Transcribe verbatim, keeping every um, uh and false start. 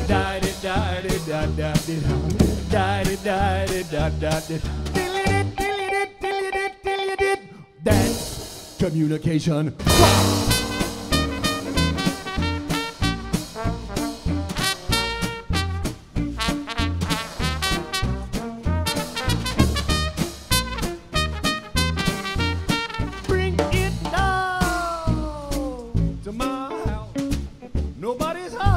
Da da da da da da da da da da. That's communication. Bring it down to my house. Nobody's house.